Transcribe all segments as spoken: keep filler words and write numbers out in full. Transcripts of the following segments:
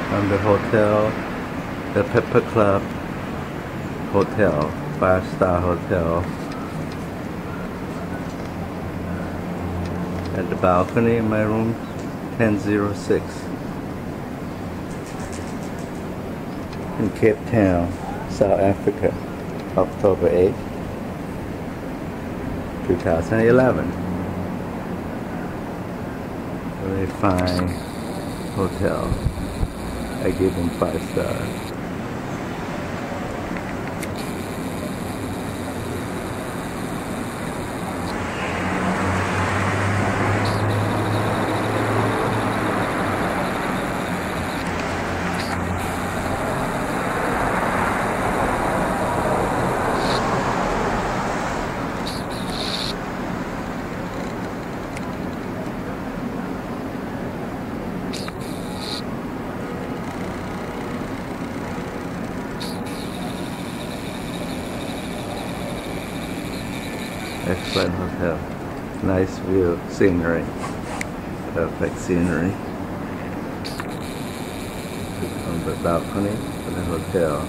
on the hotel, the Pepper Club Hotel, five star hotel. At the balcony in my room, ten oh six. In Cape Town, South Africa, October eighth, two thousand eleven. Very fine hotel. I gave them five stars. Excellent hotel. Nice view, scenery. Perfect scenery. On the balcony of the hotel.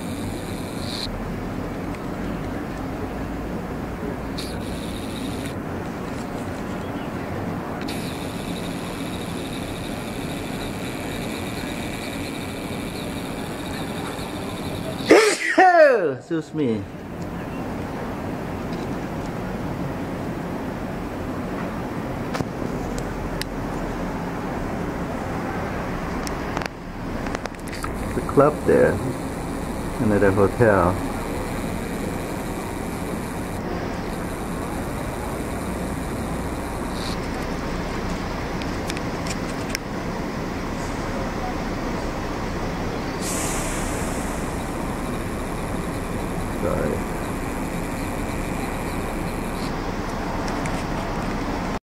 Excuse me. The club there, another hotel. Sorry.